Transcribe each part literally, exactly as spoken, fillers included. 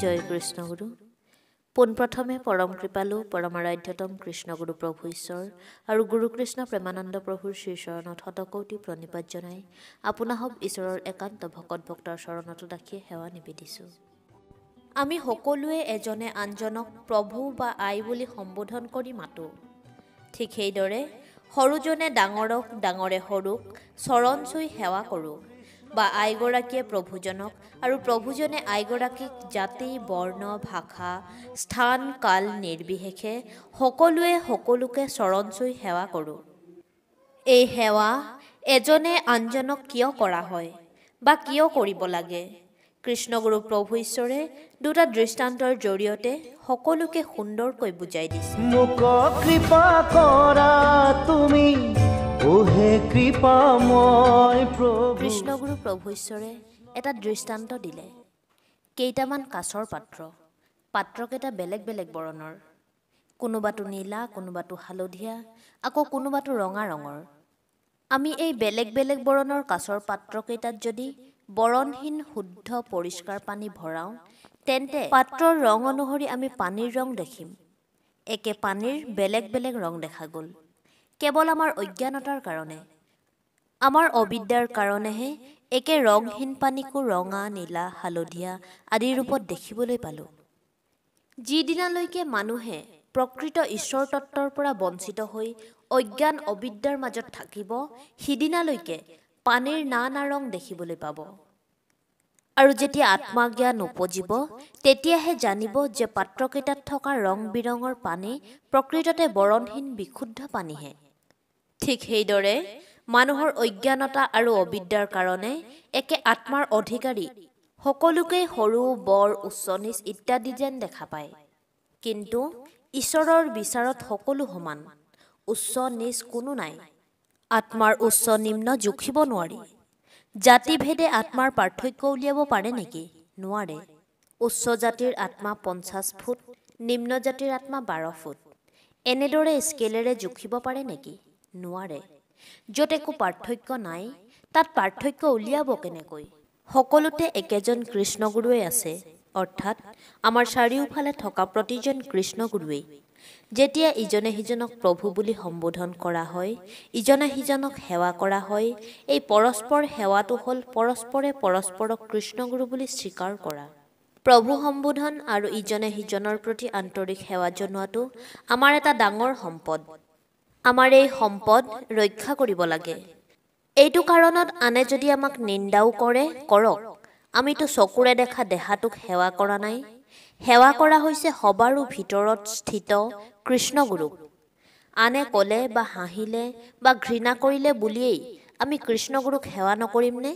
জয় কৃষ্ণগুৰু। পোনপ্ৰথমে পৰম কৃপালু পৰমাৰাধ্যতম কৃষ্ণগুৰু প্ৰভু ঈশ্বৰ আৰু গুৰুকৃষ্ণ প্ৰেমানন্দ প্ৰভুৰ শ্ৰীচৰণত শতকৌটি প্ৰণিপাত জনাই আপোনাসৱ ঈশ্বৰৰ একান্ত ভকত ভক্তৰ চৰণতো ৰাখি সেৱা নিবেদিছোঁ। আমি সকলোৱে এজনে আনজনক প্ৰভু বা আই বুলি সম্বোধন কৰি মাতোঁ। ঠিক সেইদৰে সৰুজনে ডাঙৰক, ডাঙৰে সৰুক চৰণ চুই সেৱা কৰোঁ বা আইগৰাকীয়ে প্ৰভুজনক আৰু প্ৰভুজনে আইগৰাকীক জাতি, বৰ্ণ, ভাষা, স্থান, কাল নিৰ্বিশেষে সকলোৱে সকলোকে চৰণ চুই সেৱা কৰোঁ। এই সেৱা এজনে আনজনক কিয় কৰা হয় বা কিয় কৰিব লাগে? কৃষ্ণগুৰু প্ৰভু ঈশ্বৰে দুটা দৃষ্টান্তৰ জৰিয়তে সকলোকে সুন্দৰকৈ বুজাই দিছে। মোক কৃপা কৰা তুমি ওহে কৃপাময় প্ৰভু। কৃষ্ণগুৰু প্ৰভু ঈশ্বৰে এটা দৃষ্টান্ত দিলে। কেইটামান কাছৰ পাত্ৰ, পাত্ৰকেইটা বেলেগ বেলেগ বৰণৰ, কোনোবাটো নীলা, কোনোবাটো হালধীয়া, আকৌ কোনোবাটো ৰঙা ৰঙৰ। আমি এই বেলেগ বেলেগ বৰণৰ কাছৰ পাত্ৰকেইটাত যদি বৰণহীন শুদ্ধ পৰিষ্কাৰ পানী ভৰাওঁ, তেন্তে পাত্ৰৰ ৰং অনুসৰি আমি পানীৰ ৰং দেখিম। একে পানীৰ বেলেগ বেলেগ ৰং দেখা গ'ল। কেৱল আমাৰ অজ্ঞানতাৰ কাৰণে, আমাৰ অবিদ্যাৰ কাৰণেহে একে ৰংহীন পানীকো ৰঙা, নীলা, হালধীয়া আদি ৰূপত দেখিবলৈ পালোঁ। যিদিনালৈকে মানুহে প্ৰকৃত ঈশ্বৰ তত্ত্বৰ পৰা বঞ্চিত হৈ অজ্ঞান অবিদ্যাৰ মাজত থাকিব, সিদিনালৈকে পানীৰ নানা ৰং দেখিবলৈ পাব। আৰু যেতিয়া আত্মজ্ঞান উপজিব, তেতিয়াহে জানিব যে পাত্ৰকেইটাত থকা ৰং বিৰঙৰ পানী প্ৰকৃততে বৰণহীন বিশুদ্ধ পানীহে। ঠিক সেইদৰে মানুহৰ অজ্ঞানতা আৰু অবিদ্যাৰ কাৰণে একে আত্মাৰ অধিকাৰী সকলোকেই সৰু, বৰ, উচ্চ নীচ ইত্যাদি যেন দেখা পায়। কিন্তু ঈশ্বৰৰ বিচাৰত সকলো সমান, উচ্চ নীচ কোনো নাই। আত্মাৰ উচ্চ নিম্ন জুখিব নোৱাৰি। জাতিভেদে আত্মাৰ পাৰ্থক্য উলিয়াব পাৰে নেকি? নোৱাৰে। উচ্চ জাতিৰ আত্মা পঞ্চাছ ফুট, নিম্ন জাতিৰ আত্মা বাৰ ফুট। এনেদৰে স্কেলেৰে জুখিব পাৰে নেকি? নোৱাৰে। য'ত একো পাৰ্থক্য নাই, তাত পাৰ্থক্য উলিয়াব কেনেকৈ? সকলোতে একেজন কৃষ্ণগুৰুৱে আছে, অৰ্থাৎ আমাৰ চাৰিওফালে থকা প্ৰতিজন কৃষ্ণগুৰুৱেই। যেতিয়া ইজনে সিজনক প্ৰভু বুলি সম্বোধন কৰা হয়, ইজনে সিজনক সেৱা কৰা হয়, এই পৰস্পৰ সেৱাটো হ'ল পৰস্পৰে পৰস্পৰক কৃষ্ণগুৰু বুলি স্বীকাৰ কৰা। প্ৰভু সম্বোধন আৰু ইজনে সিজনৰ প্ৰতি আন্তৰিক সেৱা জনোৱাটো আমাৰ এটা ডাঙৰ সম্পদ। আমাৰ এই সম্পদ ৰক্ষা কৰিব লাগে। এইটো কাৰণত আনে যদি আমাক নিন্দাও কৰে, কৰক। আমিতো চকুৰে দেখা দেহাটোক সেৱা কৰা নাই। সেৱা কৰা হৈছে সবাৰো ভিতৰত স্থিত কৃষ্ণগুৰুক। আনে ক'লে বা হাঁহিলে বা ঘৃণা কৰিলে বুলিয়েই আমি কৃষ্ণগুৰুক সেৱা নকৰিমনে?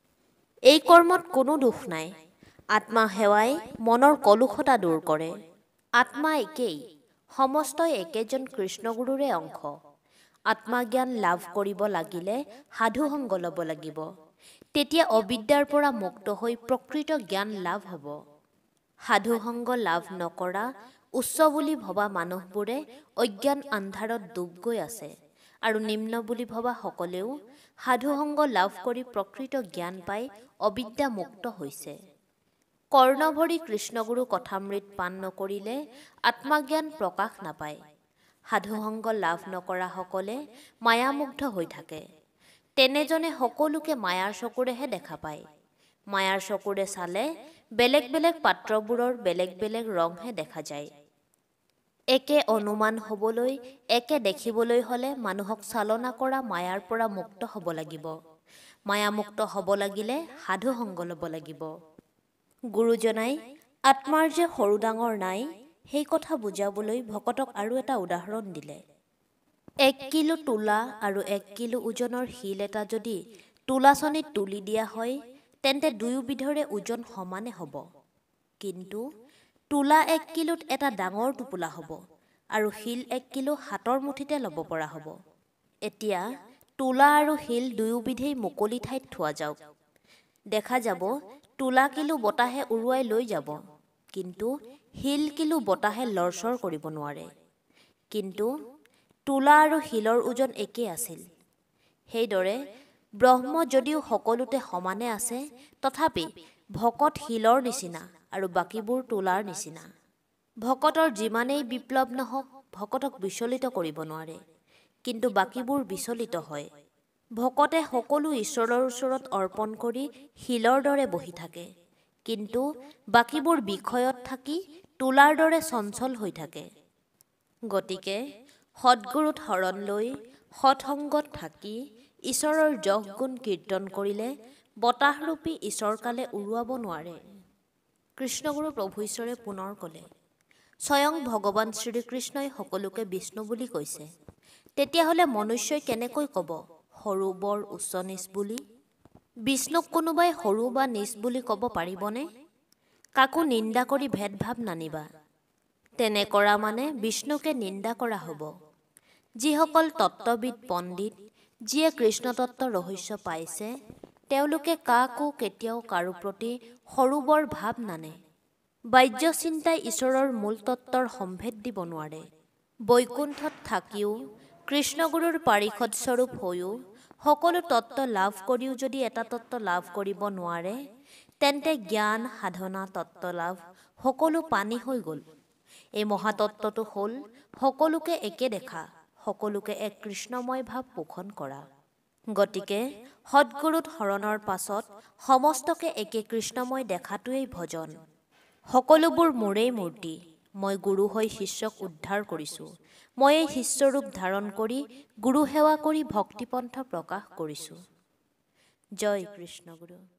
এই কৰ্মত কোনো দোষ নাই। আত্মা সেৱাই মনৰ কলুষতা দূৰ কৰে। আত্মা একেই, সমস্তই একেজন কৃষ্ণগুৰুৰে অংশ। আত্মাজ্ঞান লাভ কৰিব লাগিলে সাধুসংগ ল'ব লাগিব। তেতিয়া অবিদ্যাৰ পৰা মুক্ত হৈ প্ৰকৃত জ্ঞান লাভ হ'ব। সাধুসংগ লাভ নকৰা, উচ্চ বুলি ভবা মানুহবোৰে অজ্ঞান আন্ধাৰত ডুব গৈ আছে, আৰু নিম্ন বুলি ভবা সকলেও সাধুসংগ লাভ কৰি প্ৰকৃত জ্ঞান পাই অবিদ্যা মুক্ত হৈছে। কৰ্ণভৰি কৃষ্ণগুৰু কথামৃত পান নকৰিলে আত্মাজ্ঞান প্ৰকাশ নাপায়। সাধুসংগ লাভ নকৰা সকলে মায়ামুগ্ধ হৈ থাকে। তেনেজনে সকলোকে মায়াৰ চকুৰেহে দেখা পায়। মায়াৰ চকুৰে চালে বেলেগ বেলেগ পাত্ৰবোৰৰ বেলেগ বেলেগ ৰংহে দেখা যায়। একে অনুমান হ'বলৈ, একে দেখিবলৈ হ'লে মানুহক চালনা কৰা মায়াৰ পৰা মুক্ত হ'ব লাগিব। মায়ামুক্ত হ'ব লাগিলে সাধুসংগ ল'ব লাগিব। গুৰুজনাই আত্মাৰ যে সৰু ডাঙৰ নাই, সেই কথা বুজাবলৈ ভকতক আৰু এটা উদাহৰণ দিলে। এক কিলো তোলা আৰু এক কিলো ওজনৰ শিল এটা যদি তোলাচনীত তুলি দিয়া হয়, তেন্তে দুয়োবিধৰে ওজন সমানে হ'ব। কিন্তু তোলা এক কিলোত এটা ডাঙৰ টোপোলা হ'ব আৰু শিল এক কিলো হাতৰ মুঠিতে ল'ব পৰা হ'ব। এতিয়া তোলা আৰু শিল দুয়োবিধেই মুকলি ঠাইত থোৱা যাওক। দেখা যাব তোলা কিলো বতাহে উৰুৱাই লৈ যাব, কিন্তু শিল কিলো বতাহে লৰচৰ কৰিব নোৱাৰে। কিন্তু তোলা আৰু শিলৰ ওজন একেই আছিল। সেইদৰে ব্ৰহ্ম যদিও সকলোতে সমানে আছে, তথাপি ভকত শিলৰ নিচিনা আৰু বাকীবোৰ তোলাৰ নিচিনা। ভকতৰ যিমানেই বিপ্লৱ নহওক ভকতক বিচলিত কৰিব নোৱাৰে, কিন্তু বাকীবোৰ বিচলিত হয়। ভকতে সকলো ঈশ্বৰৰ ওচৰত অৰ্পণ কৰি শিলৰ দৰে বহি থাকে, কিন্তু বাকীবোৰ বিষয়ত থাকি তোলাৰ দৰে চঞ্চল হৈ থাকে। গতিকে সৎগুৰুত শৰণ লৈ সৎসংগত থাকি ঈশ্বৰৰ যশ গুণ কীৰ্তন কৰিলে বতাহৰূপী ঈশ্বৰকালে উৰুৱাব নোৱাৰে। কৃষ্ণগুৰু প্ৰভু ঈশ্বৰে পুনৰ ক'লে, স্বয়ং ভগৱান শ্ৰীকৃষ্ণই সকলোকে বিষ্ণু বুলি কৈছে, তেতিয়াহ'লে মনুষ্যই কেনেকৈ ক'ব সৰু বৰ উচ্চ নীচ বুলি? বিষ্ণুক কোনোবাই সৰু বা নীচ বুলি ক'ব পাৰিবনে? কাকো নিন্দা কৰি ভেদভাৱ নানিবা। তেনে কৰা মানে বিষ্ণুকে নিন্দা কৰা হ'ব। যিসকল তত্ত্ববিদ পণ্ডিত, যিয়ে কৃষ্ণতত্ত্ব ৰহস্য পাইছে, তেওঁলোকে কাকো কেতিয়াও কাৰো প্ৰতি সৰু বৰ ভাৱ নানে। বাহ্য চিন্তাই ঈশ্বৰৰ মূল তত্ত্বৰ সম্ভেদ দিব নোৱাৰে। বৈকুণ্ঠত থাকিও কৃষ্ণগুৰুৰ পাৰিষদস্বৰূপ হৈও সকলো তত্ত্ব লাভ কৰিও যদি এটা তত্ত্ব লাভ কৰিব নোৱাৰে, তেন্তে জ্ঞান সাধনা তত্ত্ব লাভ সকলো পানী হৈ গ'ল। এই মহাতত্ত্বটো হ'ল সকলোকে একে দেখা, সকলোকে এক কৃষ্ণময় ভাৱ পোষণ কৰা। গতিকে সৎগুৰুত শৰণৰ পাছত সমস্তকে একে কৃষ্ণময় দেখাটোৱেই ভজন। সকলোবোৰ মোৰেই মূৰ্তি, মই গুৰু হৈ শিষ্যক উদ্ধাৰ কৰিছোঁ। মই এই শিষ্যৰূপ ধাৰণ কৰি গুৰু সেৱা কৰি ভক্তিপন্থ প্ৰকাশ কৰিছোঁ। জয় কৃষ্ণ গুৰু।